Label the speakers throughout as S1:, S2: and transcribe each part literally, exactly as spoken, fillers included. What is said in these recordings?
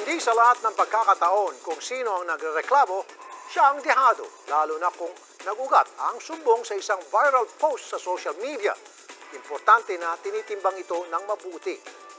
S1: Hindi sa lahat ng pagkakataon kung sino ang nagrereklamo, siya ang dihado, lalo na kung nagugat ang sumbong sa isang viral post sa social media. Importante na tinitimbang ito ng mabuti.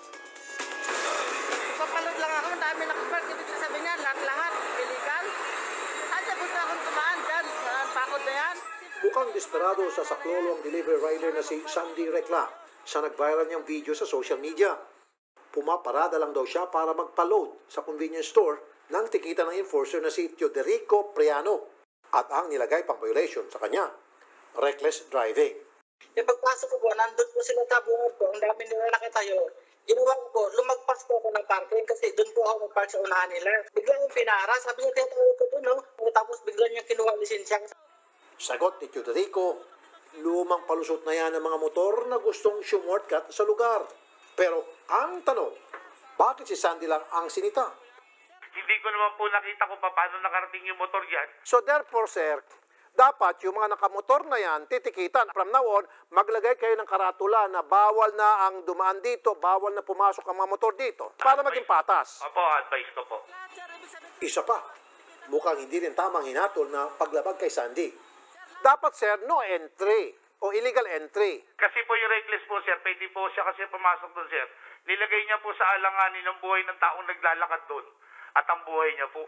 S2: Papalod lang ako, dami nakapark, ibig sabihin niya, lahat-lahat, illegal. Saan siya gusto akong tumaan dyan? Saan pakod na yan?
S1: Mukhang desperado sa saklolo ang delivery rider na si Sandy Recla sa nag-viral niyang video sa social media. Pumaparada lang daw siya para magpa-load sa convenience store nang tikita ng enforcer na si Teoderico Priano at ang nilagay pang violation sa kanya, reckless driving.
S2: Yung pagpasok ko po, nandun po sila sa bungod ko, ang dami nila nakitayo. Ginawa ko po, lumagpas po ako ng parking kasi doon po ako mag-park sa unahan nila. Bigla yung pinara, sabi niya, tinatawag ko doon, no? Tapos bigla niya kinuha lisensya.
S1: Sagot ni Teoderico, lumang palusot na yan ng mga motor na gustong shortcut sa lugar. Pero ang tanong, bakit si Sandy lang ang sinita?
S3: Hindi ko naman po nakita kung paano nakarating yung motor yan.
S1: So therefore, sir, dapat yung mga nakamotor na yan, titikitan. From now on, maglagay kayo ng karatula na bawal na ang dumaan dito, bawal na pumasok ang mga motor dito, para maging patas.
S3: Opo, advice ko po.
S1: Isa pa, mukhang hindi rin tamang hinatol na paglabag kay Sandy. Dapat, sir, no entry o illegal entry.
S3: Kasi po yung reckless po, sir, pwede po siya kasi pumasok doon, sir. Nilagay niya po sa alanganin ng buhay ng taong naglalakad doon. At ang buhay niya po.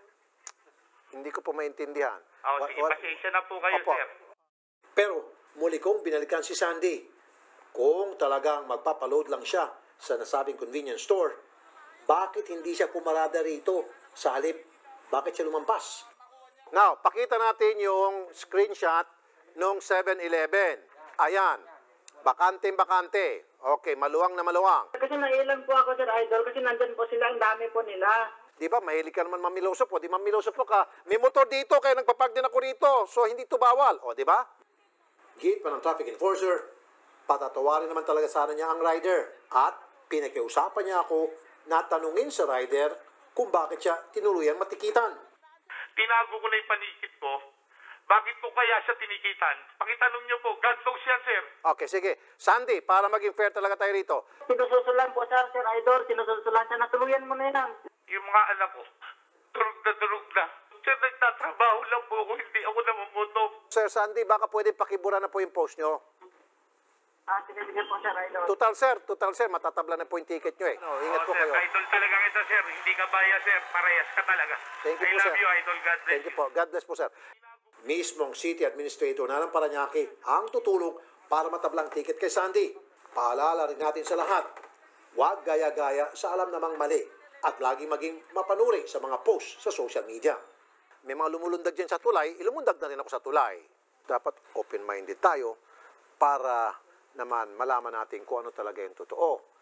S1: Hindi ko po maintindihan.
S3: Oh, sige, pasensya na po kayo,
S1: Opo.
S3: sir.
S1: Pero muli kong binalikan si Sandy. Kung talagang magpapaload lang siya sa nasabing convenience store, bakit hindi siya pumarada rito sa halip? Bakit siya lumampas? Now, pakita natin yung screenshot nung seven eleven. Ayan, bakante-bakante. Okay, maluwang na maluwang.
S2: Kasi nailan po ako, Sir Idol, kasi nandyan po sila, ang dami po nila.
S1: Di ba, mahilig ka naman mamiloso po. Di mamiloso po ka. May motor dito, kaya nagpapag din ako rito. So, hindi to bawal. O, di ba? Gate pa ng traffic enforcer. Patatawarin naman talaga sana niya ang rider. At pinakiusapan niya ako na tanungin sa rider kung bakit siya tinuluyang matikitan.
S3: Tinago ko na yung panikit ko. Bakit po kaya siya tinikitan? Pakitanong niyo po, God knows yan, sir.
S1: Okay, sige. Sandy, para maging fair talaga tayo rito.
S2: Sinususulan po siya, Sir Idol, sinususulan siya, natuluyan mo na yan.
S3: Yung mga anak ko, durog na durog na. Sir, nagtatrabaho lang po ako, hindi ako namumuto.
S1: Sir Sandy, baka pwede pakibura na po yung post nyo.
S2: Ah, sinibigyan po, Sir Idol.
S1: Total, sir. Total, sir. Matatabla na po yung ticket nyo eh. No, ingat
S3: Oh,
S1: po
S3: sir,
S1: kayo.
S3: idol talaga kita, sir. Hindi ka baya, sir. Parehas ka talaga.
S1: Thank you
S3: I
S1: po,
S3: love
S1: sir.
S3: you, idol. God bless
S1: Thank you po. God bless po, sir. Mismong City Administrator na ng Parañaque ang tutulong para matablang ticket kay Sandy. Paalala rin natin sa lahat, huwag gaya-gaya sa alam namang mali at lagi maging mapanuri sa mga post sa social media. May mga lumulundag dyan sa tulay, ilumundag na rin ako sa tulay. Dapat open-minded tayo para naman malaman natin kung ano talaga yung totoo.